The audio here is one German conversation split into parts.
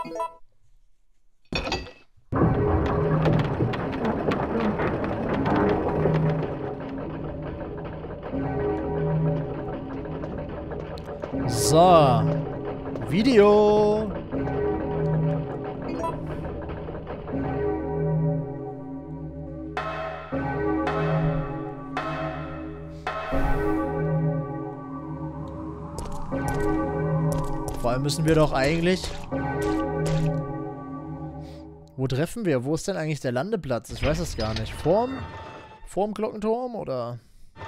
So. Video. Vor allem müssen wir doch eigentlich... Wo treffen wir? Wo ist denn eigentlich der Landeplatz? Ich weiß es gar nicht. Vorm Glockenturm oder...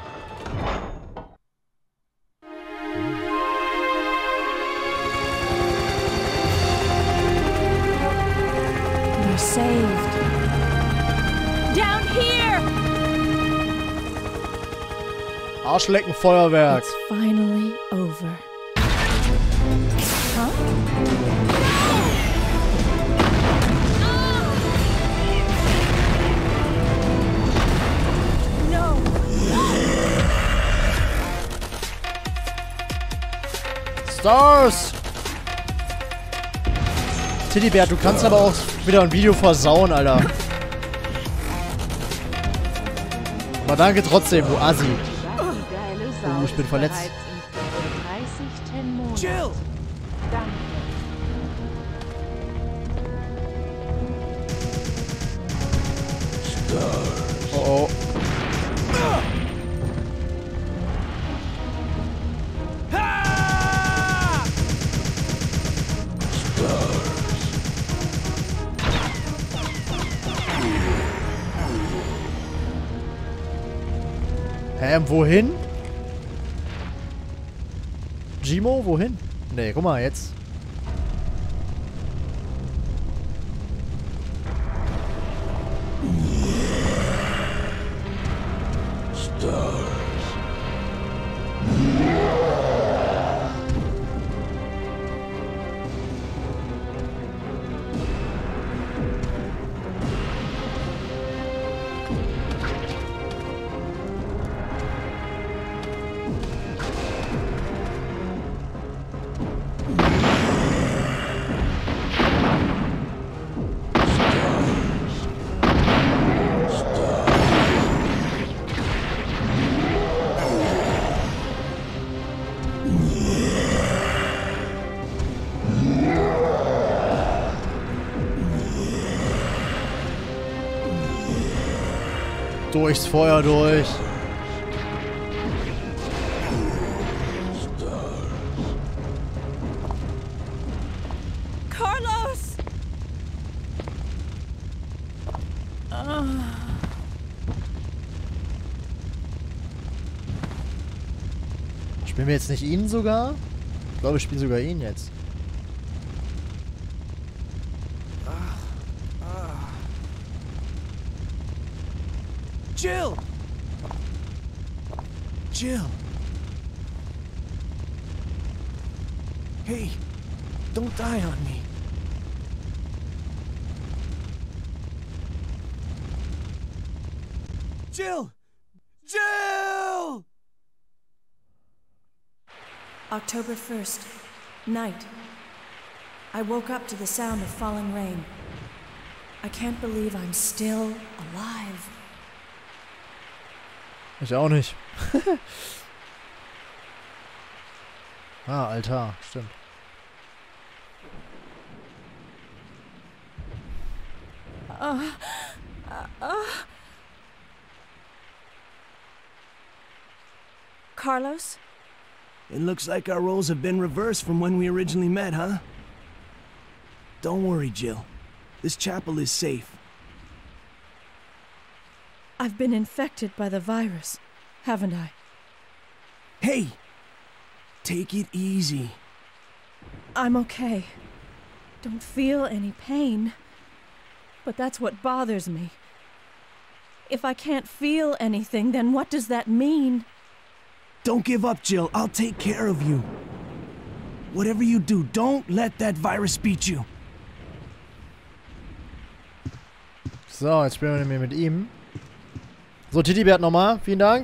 We're saved. Down here! Arschleckenfeuerwerk. It's finally over. Huh? No! Stars! Teddybär, du kannst aber auch wieder ein Video versauen, Alter. Aber danke trotzdem, du Assi. Oh, ich bin verletzt. Jill! Oh oh. Wohin? Gimo, wohin? Nee, guck mal, jetzt. Durchs Feuer durch. Carlos! Spielen wir jetzt nicht ihn sogar? Ich glaube, wir spielen sogar ihn jetzt. Jill! Jill! Hey, don't die on me. Jill! Jill! October 1st, night. I woke up to the sound of falling rain. I can't believe I'm still alive. Ich auch nicht. Ah, Altar, stimmt. Carlos? It looks like our roles have been reversed from when we originally met, huh? Don't worry, Jill. This chapel is safe. I've been infected by the virus, haven't I? Hey! Take it easy. I'm okay. Don't feel any pain. But that's what bothers me. If I can't feel anything, then what does that mean? Don't give up, Jill. I'll take care of you. Whatever you do, don't let that virus beat you. So, jetzt spielen wir mit ihm. So, Teddybär nochmal. Vielen Dank.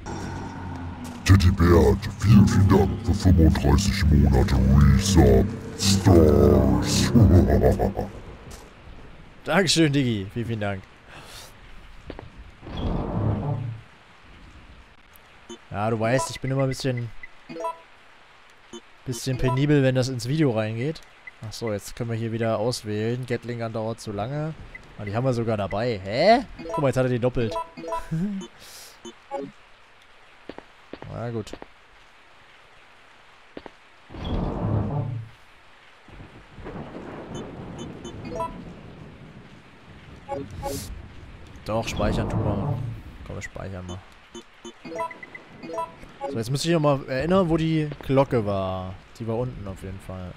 Teddybär, vielen Dank für 35 Monate Resub. Dankeschön, Diggi. Vielen, vielen Dank. Ja, du weißt, ich bin immer ein bisschen penibel, wenn das ins Video reingeht. Achso, jetzt können wir hier wieder auswählen. Gatling Gun dauert zu lange. Ah, die haben wir sogar dabei. Hä? Guck mal, jetzt hat er die doppelt. Na gut. Doch, speichern tun wir. Komm, wir speichern mal. So, jetzt müsste ich noch mal erinnern, wo die Glocke war. Die war unten auf jeden Fall.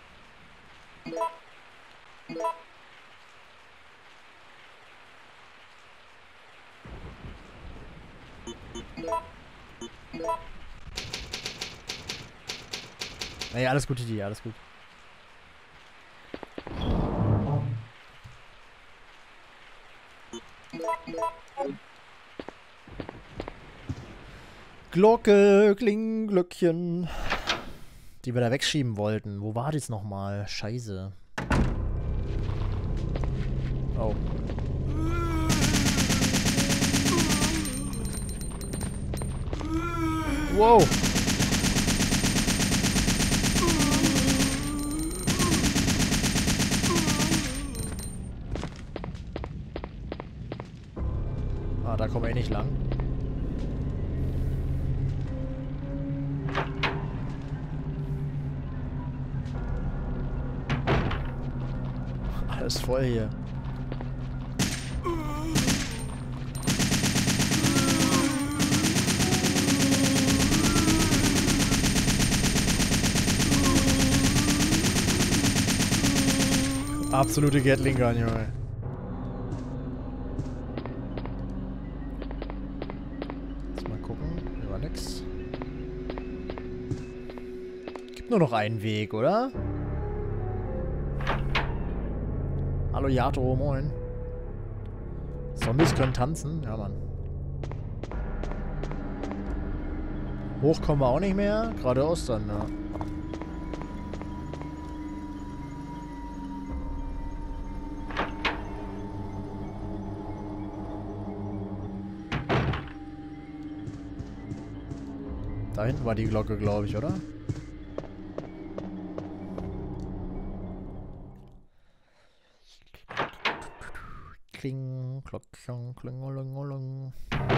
Naja, alles gut, Idee, alles gut. Glocke, Kling, Glöckchen. Die wir da wegschieben wollten. Wo war das nochmal? Scheiße. Oh. Wow. Ah, da kommen wir eh nicht lang. Alles voll hier. Absolute Gatling Gun, Junge. Jetzt mal gucken. Hier war nix. Gibt nur noch einen Weg, oder? Hallo Yato, moin. Zombies können tanzen? Ja, Mann. Hoch kommen wir auch nicht mehr. Geradeaus dann, ja. Da hinten war die Glocke, glaube ich, oder? Kling, Glockchen, klingelingeling.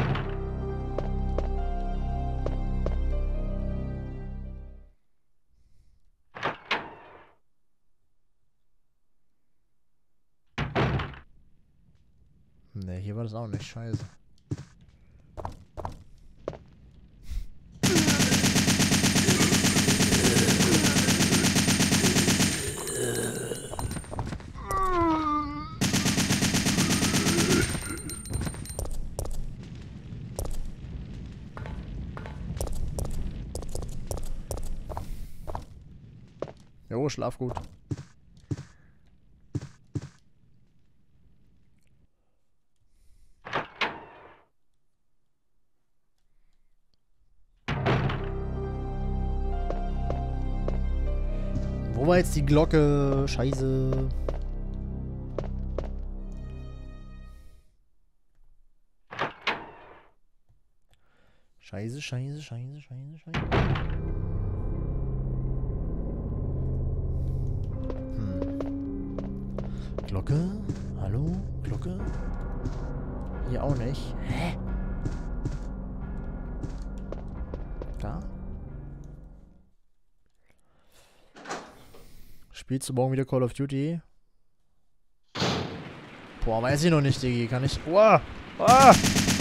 Ne, hier war das auch nicht. Scheiße. Jo, schlaf gut. Wo war jetzt die Glocke? Scheiße. Scheiße, scheiße, scheiße, scheiße, scheiße. Glocke? Hallo? Glocke? Hier auch nicht. Hä? Da? Spielst du morgen wieder Call of Duty? Boah, weiß ich noch nicht, Diggi. Kann ich... Boah! Ah!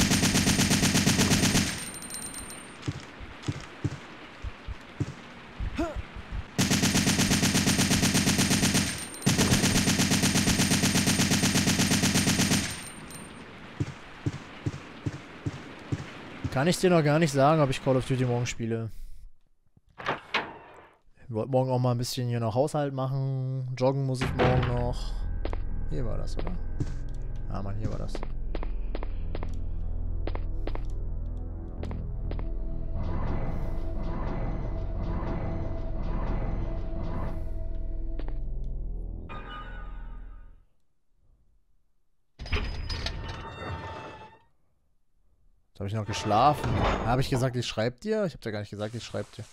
Kann ich dir noch gar nicht sagen, ob ich Call of Duty morgen spiele. Ich wollte morgen auch mal ein bisschen hier noch Haushalt machen. Joggen muss ich morgen noch. Hier war das, oder? Ah, Mann, hier war das. Habe ich noch geschlafen? Habe ich gesagt, ich schreib dir? Ich habe ja gar nicht gesagt, ich schreib dir.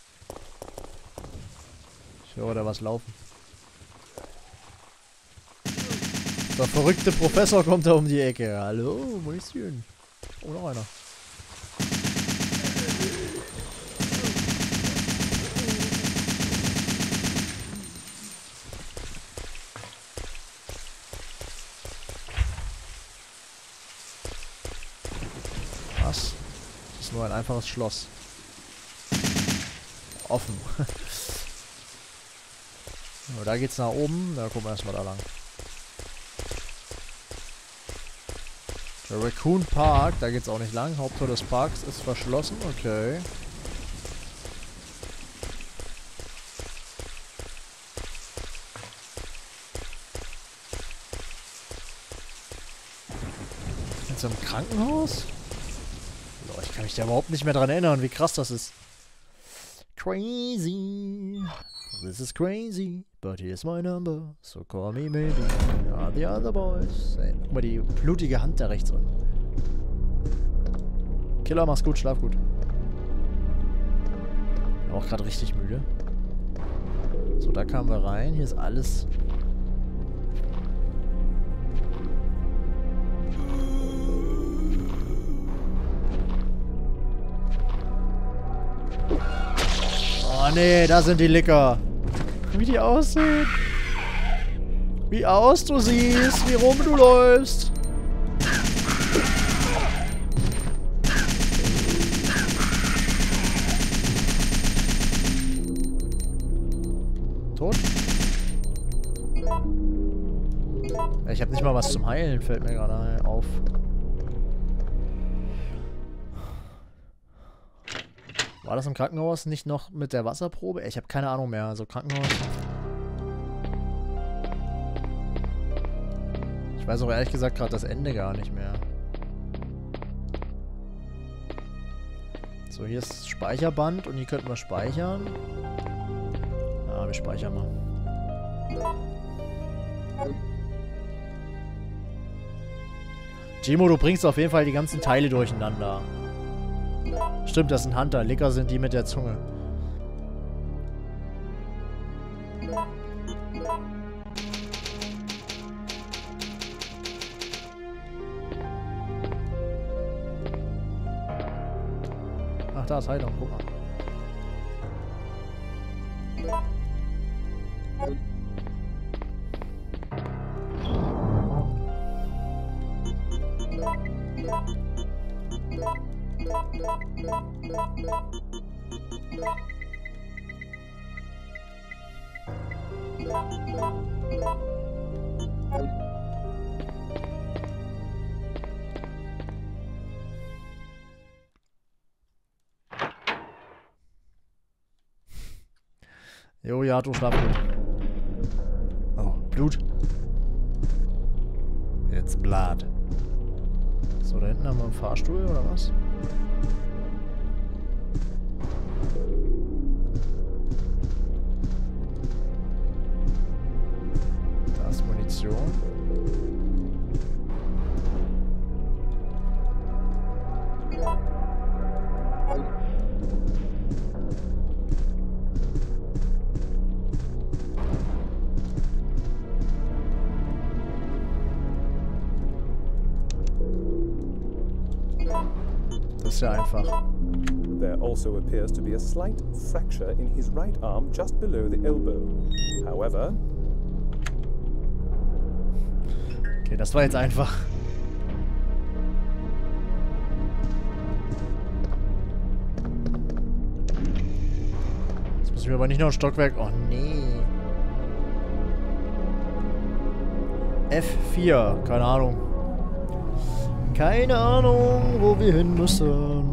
Ich höre da was laufen. Der verrückte Professor kommt da um die Ecke. Hallo, Mäuschen. Oh, noch einer. Was? Das ist nur ein einfaches Schloss. Offen. So, da geht's nach oben. Da gucken wir erstmal da lang. Der Raccoon Park, da geht's auch nicht lang. Haupttor des Parks ist verschlossen. Okay. Jetzt im Krankenhaus? Boah, ich kann mich da überhaupt nicht mehr dran erinnern, wie krass das ist. Crazy. This is crazy. But here's my number. So call me maybe. Are the other boys. Ey, guck mal die blutige Hand da rechts unten. Killer, mach's gut, schlaf gut. Bin auch gerade richtig müde. So, da kamen wir rein. Hier ist alles. Oh nee, da sind die Licker. Wie die aussehen. Wie aus du siehst, wie rum du läufst. Tot? Ich habe nicht mal was zum Heilen, fällt mir gerade auf. War das im Krankenhaus nicht noch mit der Wasserprobe? Ich habe keine Ahnung mehr. Also Krankenhaus. Ich weiß auch ehrlich gesagt gerade das Ende gar nicht mehr. So, hier ist das Speicherband und hier könnten wir speichern. Ah, wir speichern mal. Gimo, du bringst auf jeden Fall die ganzen Teile durcheinander. Stimmt, das sind Hunter. Licker sind die mit der Zunge. Ach, da ist Heilung. Guck mal. Jo, ja, du schlaf gut. Oh, Blut. Jetzt Blatt. So, da hinten haben wir einen Fahrstuhl, oder was? Da ist Munition. Das ist ja einfach. There also appears to be a slight fracture in his right arm just below the elbow. However... Okay, das war jetzt einfach. Jetzt müssen wir aber nicht noch ein Stockwerk... Oh, nee. F4. Keine Ahnung. Keine Ahnung, wo wir hin müssen.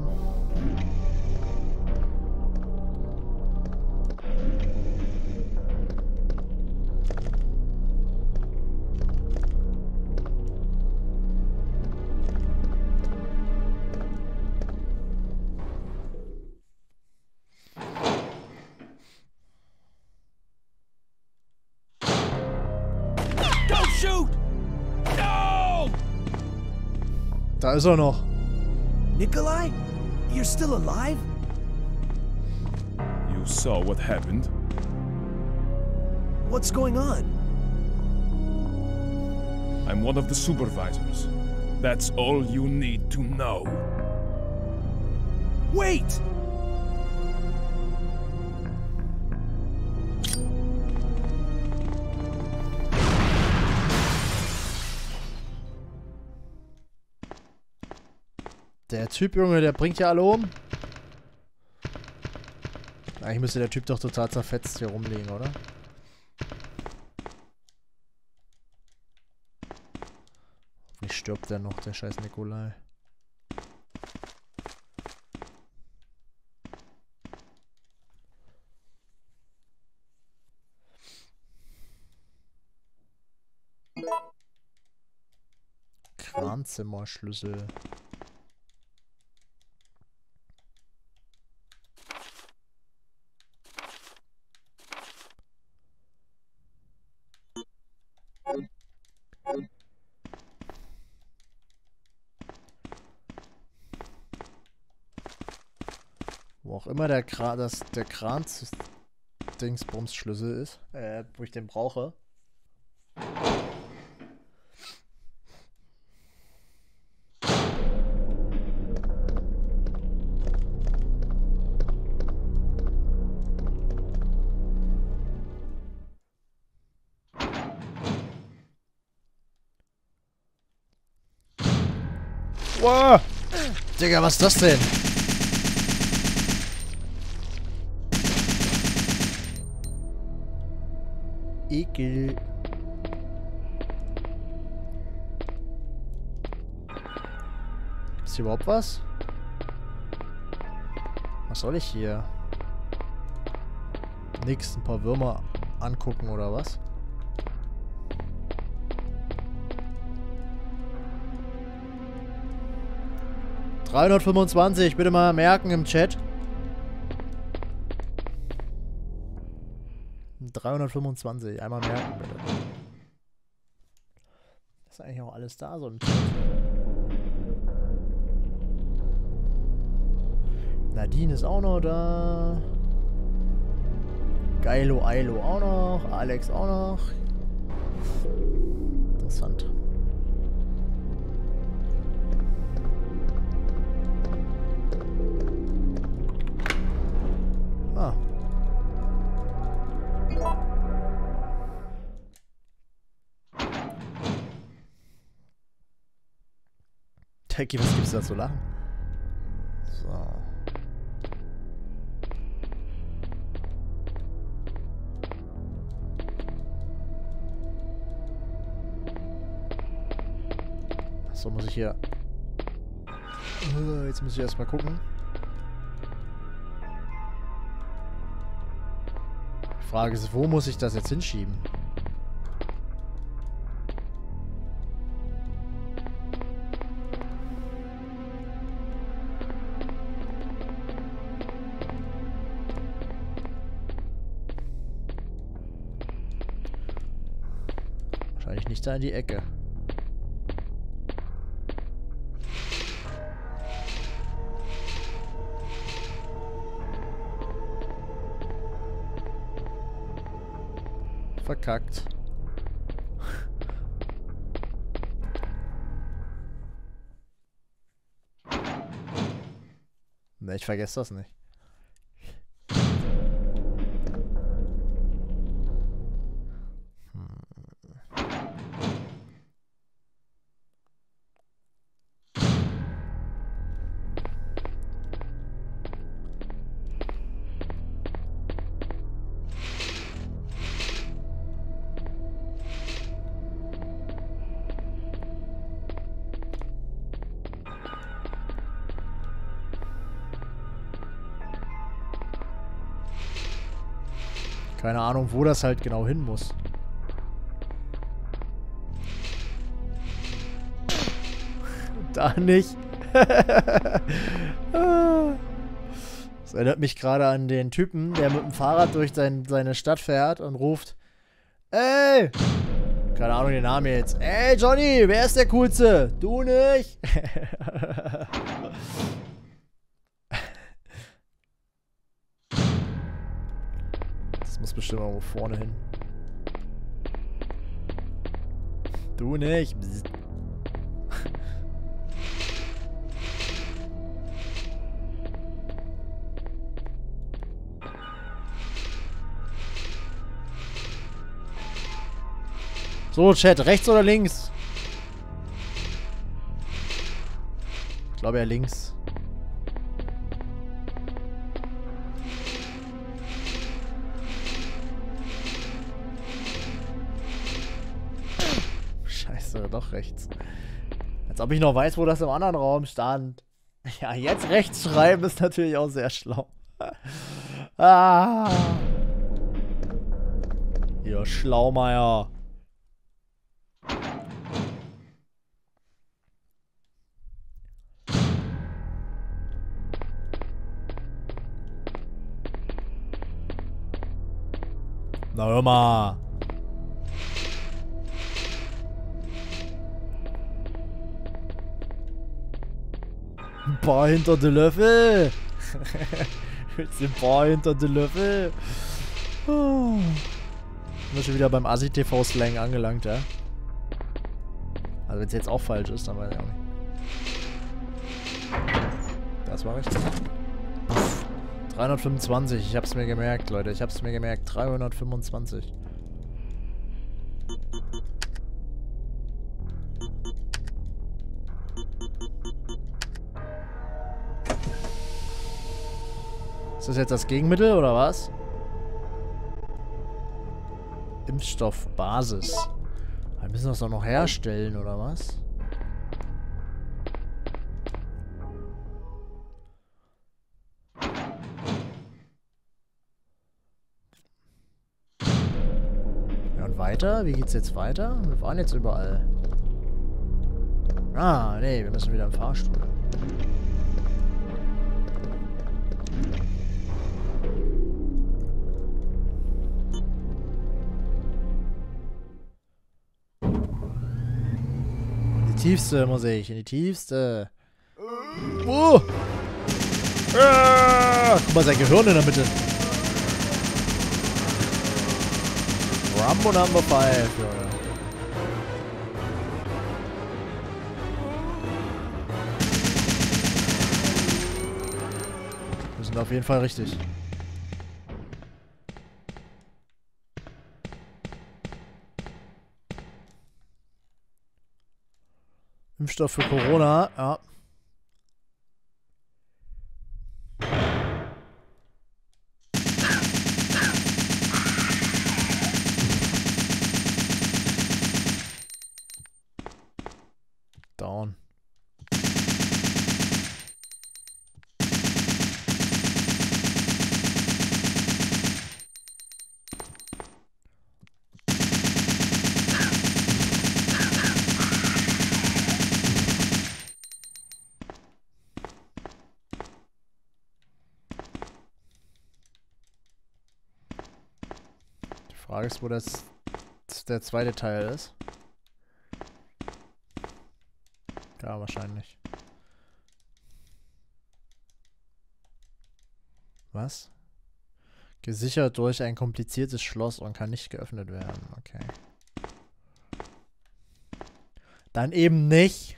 Don't shoot! No! Da ist er noch. Nikolai? You're still alive? You saw what happened? What's going on? I'm one of the supervisors. That's all you need to know. Wait! Der Typ, Junge, der bringt ja alle um. Eigentlich müsste der Typ doch total zerfetzt hier rumliegen, oder? Wie stirbt der noch, der scheiß Nikolai? Kranzimmerschlüssel. Wo auch immer der Kranz-Dingsbums-Schlüssel ist, wo ich den brauche. Wow! Digga, was ist das denn? Ekel. Gibt's hier überhaupt was? Was soll ich hier? Nix, ein paar Würmer angucken oder was? $325, bitte mal merken im Chat. 325, einmal merken bitte. Ist eigentlich auch alles da so im Chat. Nadine ist auch noch da. Geilo Ailo auch noch. Alex auch noch. Interessant. Ah. Techie, was gibt's da zu lachen? So. So, muss ich hier... Jetzt muss ich erstmal gucken. Die Frage ist, wo muss ich das jetzt hinschieben? Wahrscheinlich nicht da in die Ecke. Verkackt. Ne, ich vergesse das nicht. Keine Ahnung, wo das halt genau hin muss. Da nicht. Das erinnert mich gerade an den Typen, der mit dem Fahrrad durch seine Stadt fährt und ruft: Ey! Keine Ahnung den Namen jetzt. Ey, Johnny, wer ist der Coolste? Du nicht? Das muss bestimmt irgendwo vorne hin. Du nicht. Bzz. So, Chat, rechts oder links? Ich glaube eher links. Scheiße, doch rechts. Als ob ich noch weiß, wo das im anderen Raum stand. Ja, jetzt rechts schreiben ist natürlich auch sehr schlau. Ah. Ihr Schlaumeier. Na hör mal. Ein paar hinter den Löffel. Willst du ein paar hinter den Löffel? Oh. Sind wir schon wieder beim Assi-TV-Slang angelangt, ja? Also wenn es jetzt auch falsch ist, dann weiß ich auch nicht. Das war richtig. 325, ich hab's mir gemerkt, Leute. Ich hab's mir gemerkt. 325. Ist das jetzt das Gegenmittel, oder was? Impfstoffbasis. Wir müssen das doch noch herstellen, oder was? Weiter? Wie geht's jetzt weiter? Wir waren jetzt überall. Ah, nee, wir müssen wieder im Fahrstuhl. In die tiefste muss ich, in die tiefste. Guck mal, sein Gehirn in der Mitte. Rambo Number 5, Junge. Wir sind auf jeden Fall richtig. Impfstoff für Corona, ja. Down. Die Frage ist, wo das der zweite Teil ist. Ja, wahrscheinlich. Was? Gesichert durch ein kompliziertes Schloss und kann nicht geöffnet werden. Okay. Dann eben nicht.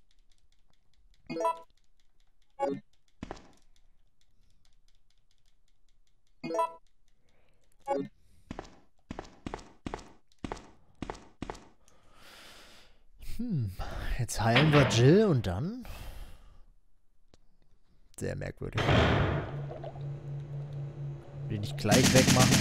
Jetzt heilen wir Jill und dann? Sehr merkwürdig. Will ich nicht gleich wegmachen?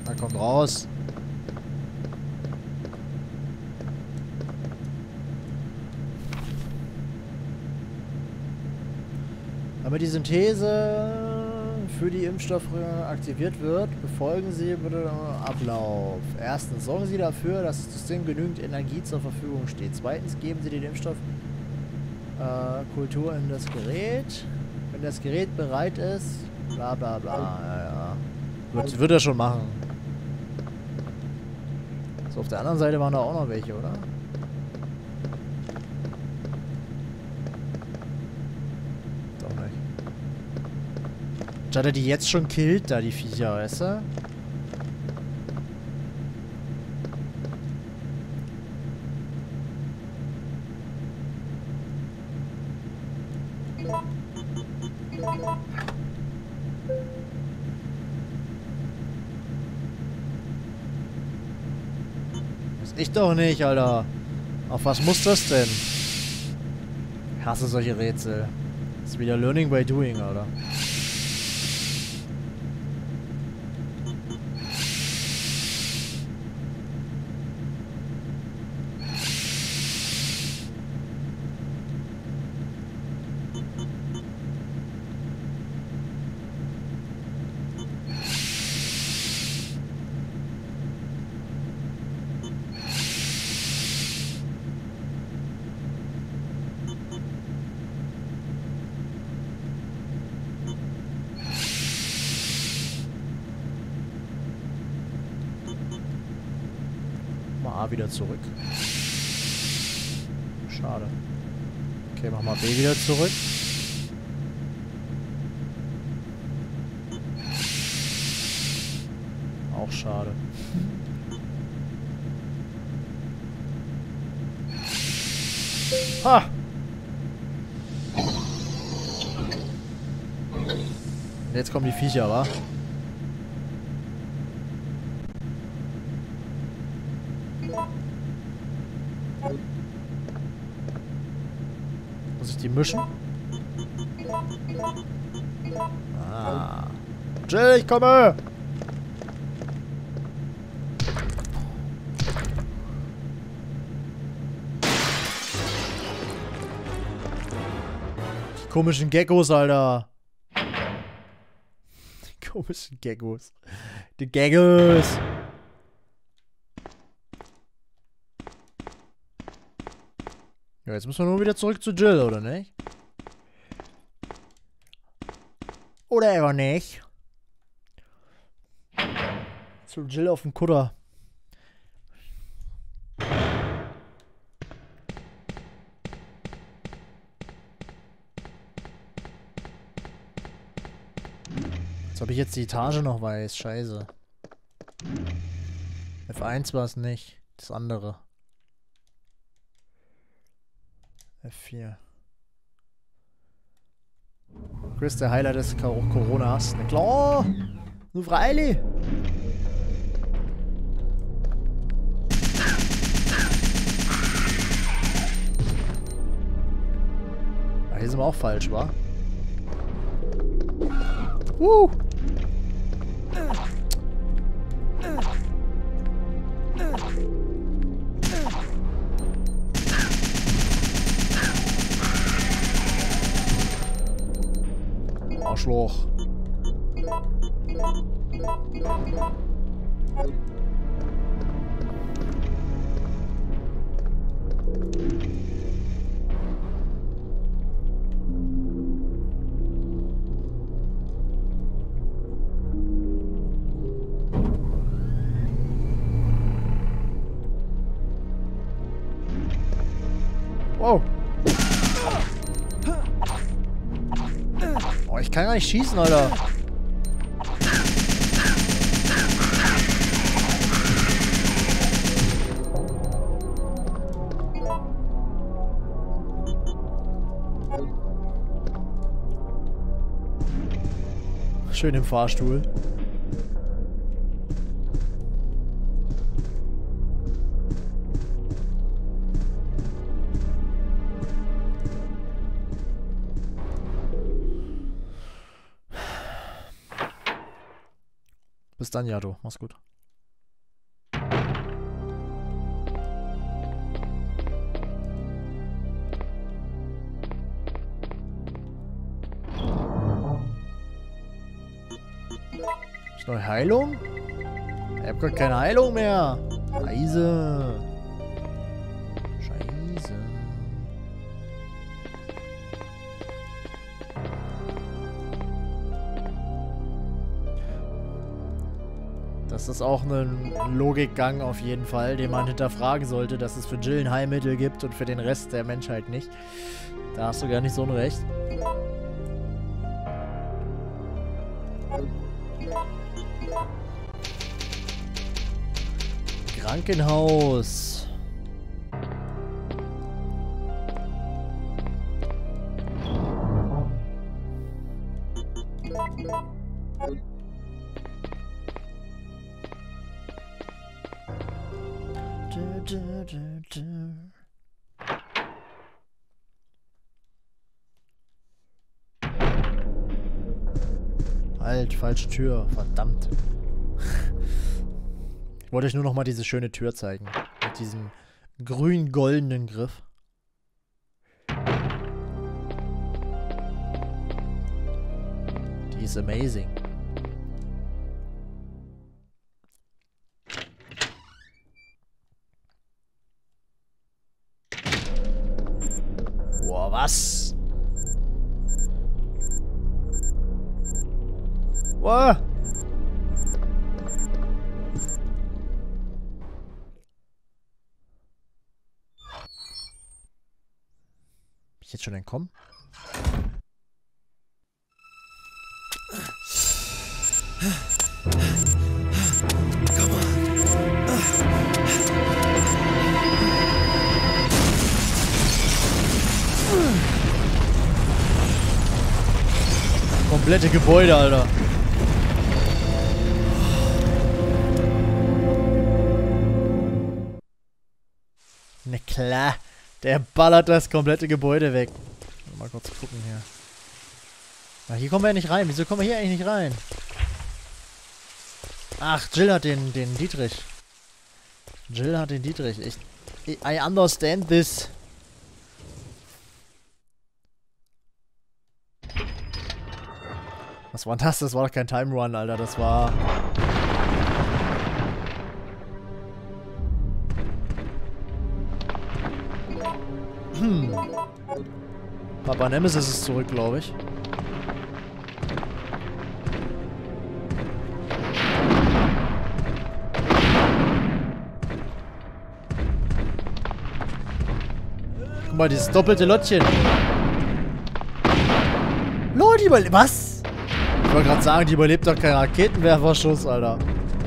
Na, kommt raus. Damit die Synthese für die Impfstoffe aktiviert wird, befolgen Sie bitte den Ablauf. Erstens, sorgen Sie dafür, dass das System genügend Energie zur Verfügung steht. Zweitens, geben Sie den Impfstoff Kultur in das Gerät. Wenn das Gerät bereit ist, bla bla bla. Ja. Wird er schon machen. So, auf der anderen Seite waren da auch noch welche, oder? Doch nicht. Hat er die jetzt schon killt, da die Viecher, weißt du? Das ich doch nicht, Alter. Auf was muss das denn? Ich hasse solche Rätsel. Das ist wieder Learning by Doing, Alter. A wieder zurück. Schade. Okay, mach mal B wieder zurück. Auch schade. Ha! Jetzt kommen die Viecher, wa? Muss ich die mischen? Ah. Jill, ich komme! Die komischen Geckos, Alter. Die komischen Geckos. Die Geckos. Ja, jetzt müssen wir nur wieder zurück zu Jill, oder nicht? Oder einfach nicht. Zu Jill auf dem Kutter. Als ob ich jetzt die Etage noch weiß. Scheiße. F1 war es nicht. Das andere. F4. Größte Highlight des Coronas. Na klar! Nur freilich! Ah, hier sind wir auch falsch, wa? Arschloch. Wow. Oh, ich kann gar nicht schießen, Alter. Schön im Fahrstuhl. Bis dann, Jado. Mach's gut. Neue Heilung? Ich hab gar keine Heilung mehr. Scheiße. Scheiße. Das ist auch ein Logikgang auf jeden Fall, den man hinterfragen sollte, dass es für Jill ein Heilmittel gibt und für den Rest der Menschheit nicht. Da hast du gar nicht so ein Recht. Krankenhaus. Halt, falsche Tür. Verdammt. Ich wollte euch nur noch mal diese schöne Tür zeigen. Mit diesem grün-goldenen Griff. Die ist amazing. Boah, was? Boah! Ich jetzt schon entkommen? Komplette Gebäude, Alter. Na klar. Der ballert das komplette Gebäude weg. Mal kurz gucken hier. Na, hier kommen wir ja nicht rein. Wieso kommen wir hier eigentlich nicht rein? Ach, Jill hat den Dietrich. Jill hat den Dietrich. I understand this. Was war denn das? Das war doch kein Time Run, Alter. Das war... Papa Nemesis ist zurück, glaube ich. Guck mal, dieses doppelte Lottchen. Lol, die überlebt... Was? Ich wollte gerade sagen, die überlebt doch keinen Raketenwerferschuss, Alter.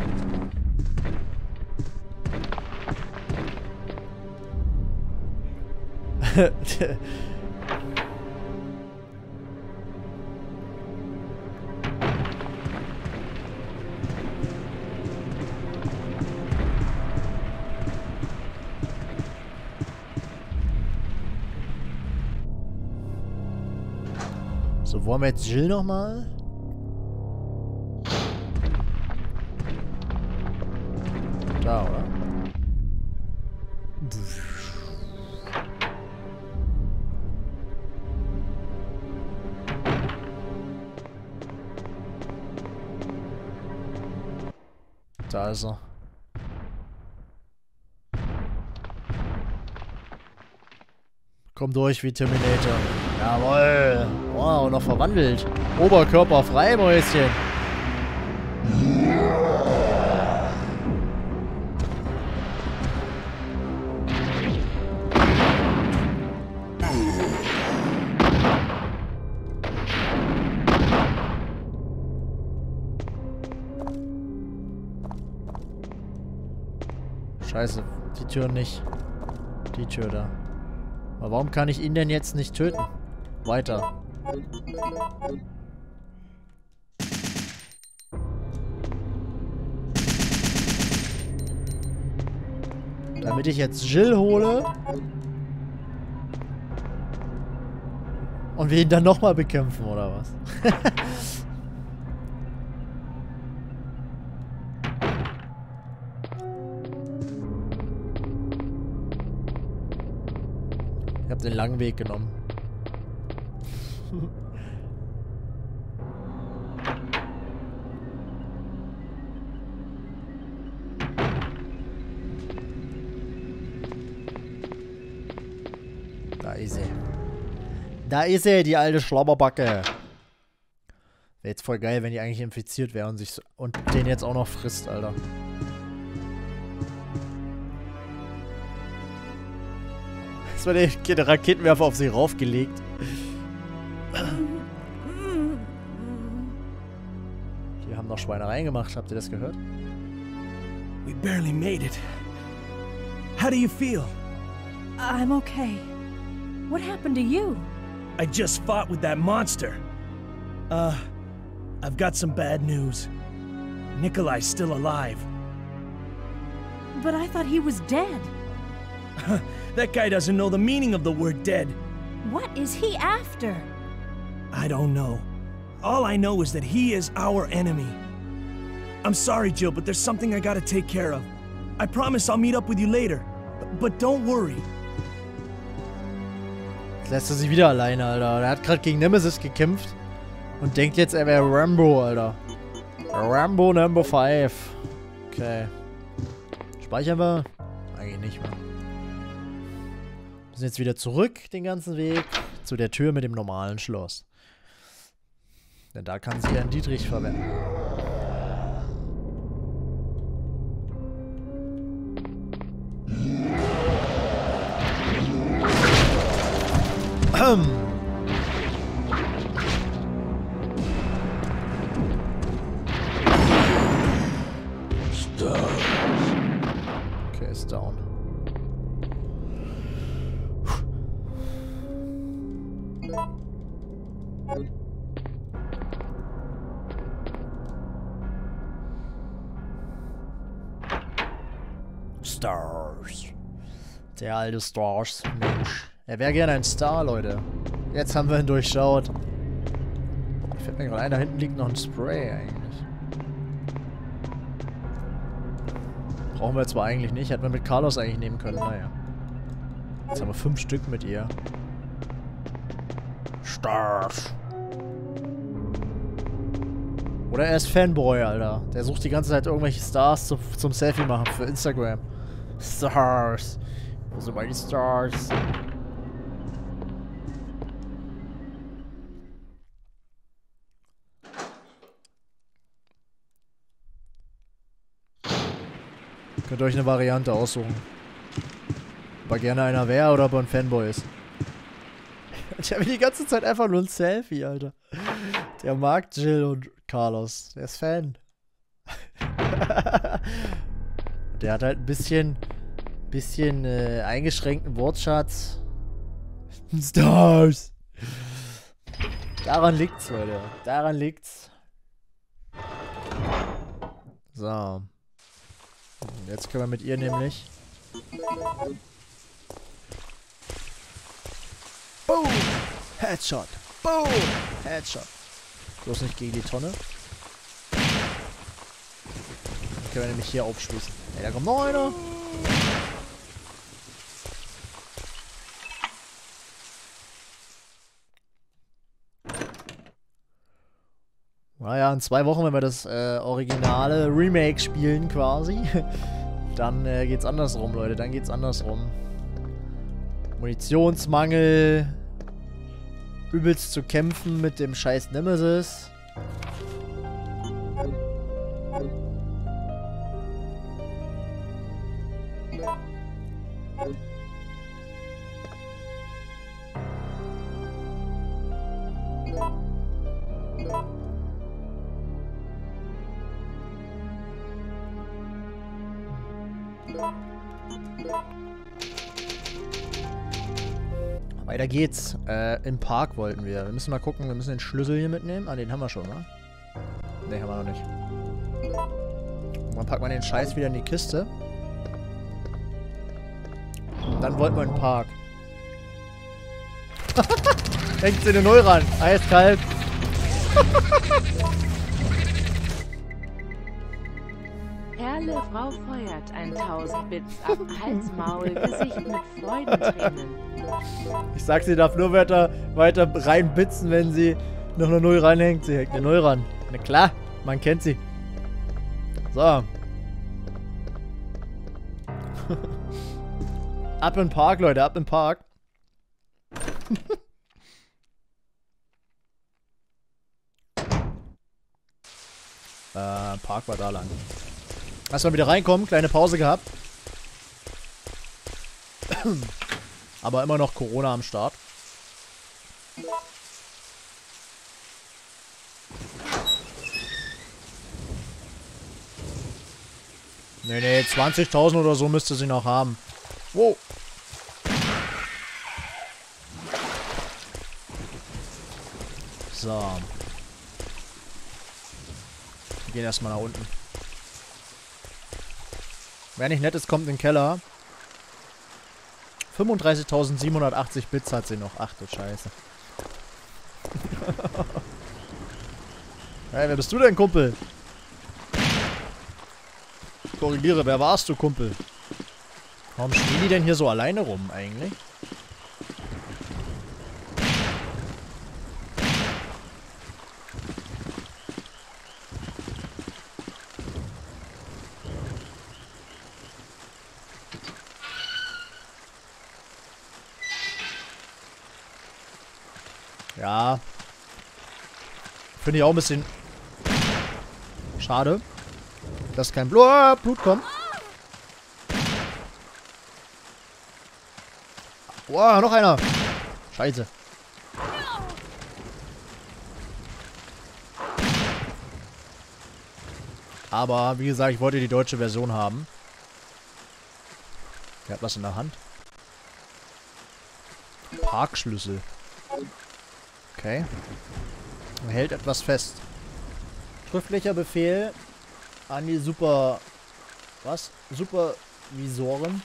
So, wollen wir jetzt Jill nochmal? Da, oder? Da ist er. Komm durch wie Terminator. Jawohl. Wow, noch verwandelt. Oberkörper frei, Mäuschen. Scheiße, die Tür nicht. Die Tür da. Aber warum kann ich ihn denn jetzt nicht töten? Weiter. Damit ich jetzt Jill hole. Und wir ihn dann nochmal bekämpfen, oder was? Ich habe den langen Weg genommen. ist sie. Da ist sie, die alte Schlabberbacke. Wäre jetzt voll geil, wenn die eigentlich infiziert wäre und den jetzt auch noch frisst, Alter. Jetzt war der Raketenwerfer auf sie raufgelegt. Die haben noch Schweinereien gemacht, habt ihr das gehört? We barely made it. How do you feel? I'm okay. What happened to you? I just fought with that monster. I've got some bad news. Nikolai's still alive. But I thought he was dead. That guy doesn't know the meaning of the word dead. What is he after? I don't know. All I know is that he is our enemy. I'm sorry, Jill, but there's something I gotta take care of. I promise I'll meet up with you later. But don't worry. Jetzt lässt er sich wieder alleine, Alter. Er hat gerade gegen Nemesis gekämpft und denkt jetzt, er wäre Rambo, Alter. Rambo Number 5. Okay. Speichern wir? Eigentlich nicht mehr. Wir sind jetzt wieder zurück, den ganzen Weg, zu der Tür mit dem normalen Schloss. Denn da kann sie Herrn Dietrich verwenden. Okay, ist down. Stars. Der alte Stars. Mensch. Er wäre gerne ein Star, Leute. Jetzt haben wir ihn durchschaut. Fällt mir gerade ein, da hinten liegt noch ein Spray eigentlich. Brauchen wir zwar eigentlich nicht. Hätten wir mit Carlos eigentlich nehmen können. Naja. Jetzt haben wir 5 Stück mit ihr. Stars. Oder er ist Fanboy, Alter. Der sucht die ganze Zeit irgendwelche Stars zum Selfie machen für Instagram. Stars. Wo sind meine Stars? Könnt ihr euch eine Variante aussuchen. Ob er gerne einer wäre oder ob er ein Fanboy ist. Ich habe die ganze Zeit einfach nur ein Selfie, Alter. Der mag Jill und Carlos. Der ist Fan. Der hat halt ein bisschen eingeschränkten Wortschatz. Stars. Daran liegt's, Leute. Daran liegt's. So. Jetzt können wir mit ihr nämlich. Boom! Headshot! Boom! Headshot! Bloß nicht gegen die Tonne. Dann können wir nämlich hier aufschließen. Ey, da kommt noch einer! Naja, in 2 Wochen, wenn wir das originale Remake spielen quasi, dann geht's andersrum, Leute. Dann geht's andersrum. Munitionsmangel. Übelst zu kämpfen mit dem scheiß Nemesis. Weiter geht's. Im Park wollten wir. Wir müssen mal gucken, wir müssen den Schlüssel hier mitnehmen. Ah, den haben wir schon, wa? Ne, haben wir noch nicht. Und dann packen wir den Scheiß wieder in die Kiste. Und dann wollten wir in den Park. Hängt sie eine Null ran. Eiskalt. Perle Frau feuert 1000 Bits ab Hals, Maul, Gesicht mit Freudentränen. Ich sag, sie darf nur weiter reinbitzen, wenn sie noch eine Null ranhängt. Sie hängt eine Null ran. Na klar, man kennt sie. So. Ab in den Park, Leute, ab in den Park. Park war da lang. Lass mal wieder reinkommen. Kleine Pause gehabt. Aber immer noch Corona am Start. Nee, 20.000 oder so müsste sie noch haben. Wow. So. Wir gehen erstmal nach unten. Wer nicht nett ist, kommt in den Keller. 35.780 Bits hat sie noch. Ach du Scheiße. Hey, wer bist du denn, Kumpel? Korrigiere, wer warst du, Kumpel? Warum stehen die denn hier so alleine rum, eigentlich? Ja. Finde ich auch ein bisschen schade, dass kein Blut kommt. Wow, noch einer. Scheiße. Aber, wie gesagt, ich wollte die deutsche Version haben. Wer hat was in der Hand? Parkschlüssel. Okay. Man hält etwas fest. Schriftlicher Befehl an die Supervisoren.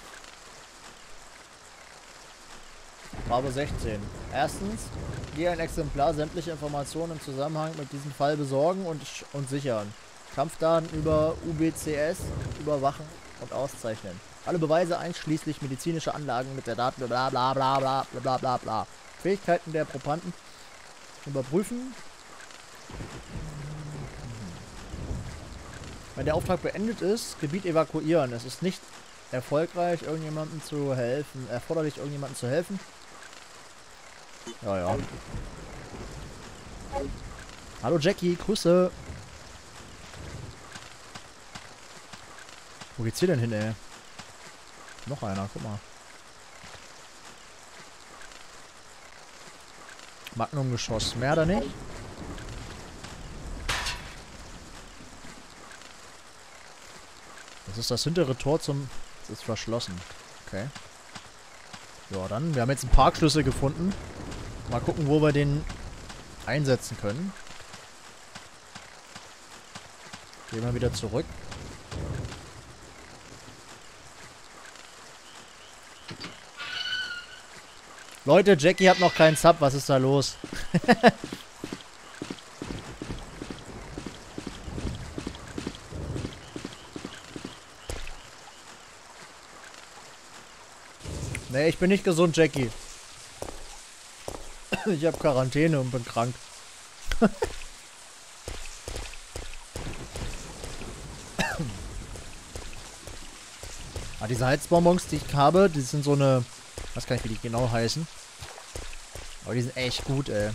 Bravo 16. Erstens, dir ein Exemplar sämtliche Informationen im Zusammenhang mit diesem Fall besorgen und sichern. Kampfdaten über UBCS überwachen und auszeichnen. Alle Beweise einschließlich medizinische Anlagen mit der Daten bla bla bla bla bla bla bla. Fähigkeiten der Probanden überprüfen. Wenn der Auftrag beendet ist, Gebiet evakuieren. Es ist nicht erfolgreich, irgendjemandem zu helfen. Erforderlich, irgendjemandem zu helfen. Ja, ja. Hallo Jackie, Grüße. Wo geht's hier denn hin, ey? Noch einer, guck mal. Magnumgeschoss. Mehr oder nicht? Das ist das hintere Tor zum... Das ist verschlossen. Okay. Ja, dann. Wir haben jetzt einen Parkschlüssel gefunden. Mal gucken, wo wir den einsetzen können. Gehen wir wieder zurück. Leute, Jackie hat noch keinen Sub. Was ist da los? Nee, ich bin nicht gesund, Jackie. Ich habe Quarantäne und bin krank. Diese Heizbonbons, die ich habe, die sind so eine... Ich weiß gar nicht, wie die genau heißen. Aber die sind echt gut, ey.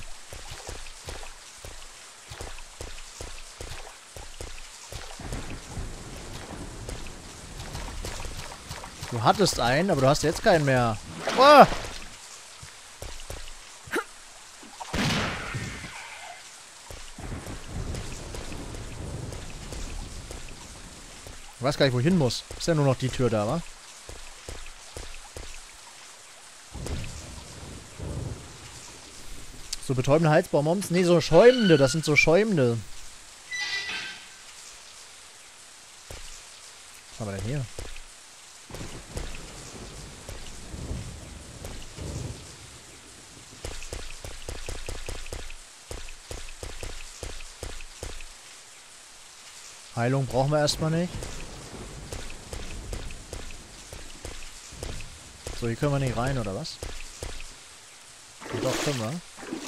Du hattest einen, aber du hast jetzt keinen mehr. Oh! Ich weiß gar nicht, wo ich hin muss. Ist ja nur noch die Tür da, wa? So betäubende Heizbonbons? Nee, so schäumende. Das sind so schäumende. Was haben wir denn hier? Heilung brauchen wir erstmal nicht. So, hier können wir nicht rein, oder was? Doch, können wir.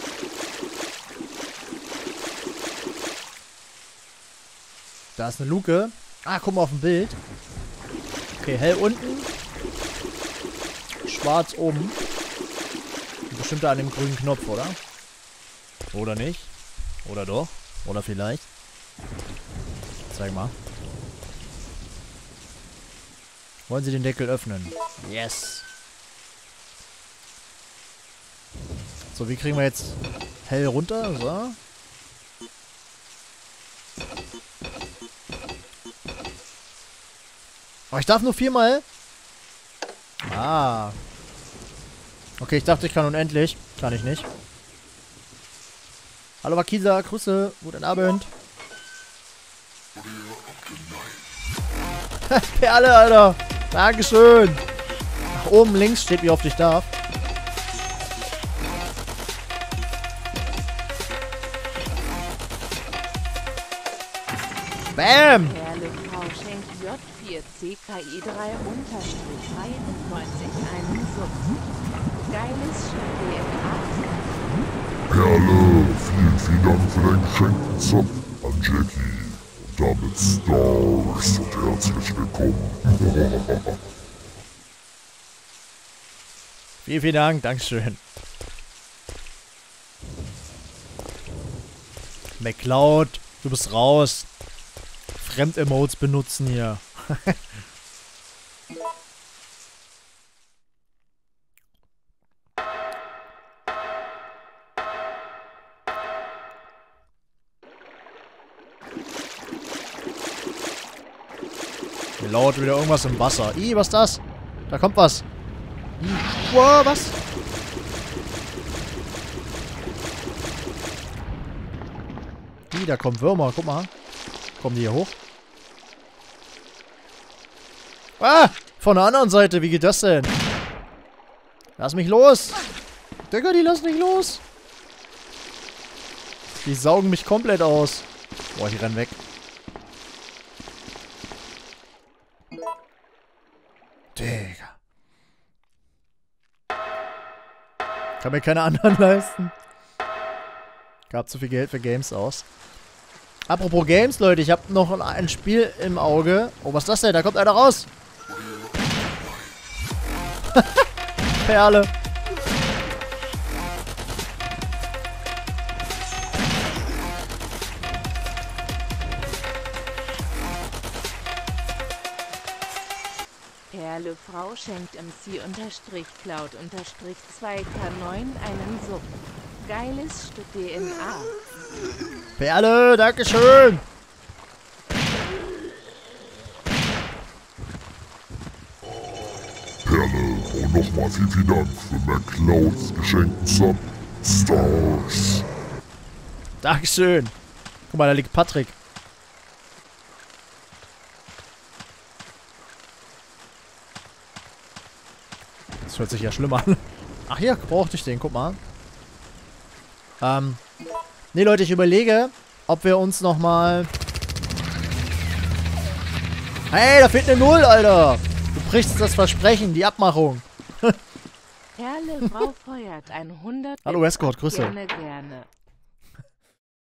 Da ist eine Luke. Ah, guck mal auf dem Bild. Okay, hell unten. Schwarz oben. bestimmt da an dem grünen Knopf, oder? Oder nicht? Oder doch? Oder vielleicht? Zeig mal. Wollen Sie den Deckel öffnen? Yes. So, wie kriegen wir jetzt hell runter? So. Aber ich darf nur 4-mal. Ah. Okay, ich dachte, ich kann unendlich. Kann ich nicht. Hallo Wakisa, Grüße. Guten Abend. Perle, Alter. Dankeschön. Nach oben links steht, wie oft ich darf. Bam! Perle Frau schenkt J4CKI3 unterstrich 93 einen Sub. Geiles Stück DNA. Perle, vielen Dank für deinen geschenkten Sub an Jackie. Und damit Stars und herzlich willkommen. Vielen Dank, Dankeschön. McCloud, du bist raus. Fremd-Emotes benutzen hier. Mir lauert wieder irgendwas im Wasser. Ih, was ist das? Da kommt was. Wow, was? Ih, da kommen Würmer. Guck mal. Kommen die hier hoch? Ah! Von der anderen Seite. Wie geht das denn? Lass mich los! Digga, die lassen mich los! Die saugen mich komplett aus. Boah, ich renn weg. Digga. Kann mir keine anderen leisten. Gab zu viel Geld für Games aus. Apropos Games, Leute, ich habe noch ein Spiel im Auge. Oh, was ist das denn? Da kommt einer raus. Perle. Perle Frau schenkt MC_Cloud_2K9 einen Sub. Geiles Stück DNA. Perle, dankeschön. Perle, und nochmal vielen Dank für McClouds geschenkten Sub. Stars. Dankeschön. Guck mal, da liegt Patrick. Das hört sich ja schlimm an. Ach, hier brauchte ich den, guck mal. Nee, Leute, ich überlege, ob wir uns nochmal... Hey, da fehlt eine 0, Alter! Du brichst das Versprechen, die Abmachung. Perle Frau feuert 100. Hallo, Escort, Grüße. Gerne.